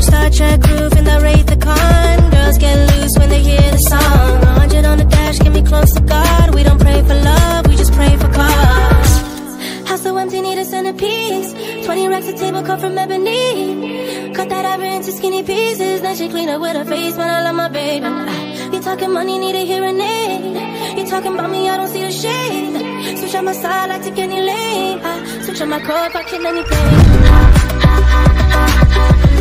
Star Trek roof in the Wraith the Con. Girls get loose when they hear the song. 100 on the dash, get me close to God. We don't pray for love, we just pray for cause. House so empty, need a centerpiece. 20 racks a table cut from ebony. Cut that ivory into skinny pieces. Then she clean up with her face, man, I love my baby. You talking money, need a hearing aid. You talking about me, I don't see the shade. Switch on my side, I take any lane. Switch on my core if I kill anything.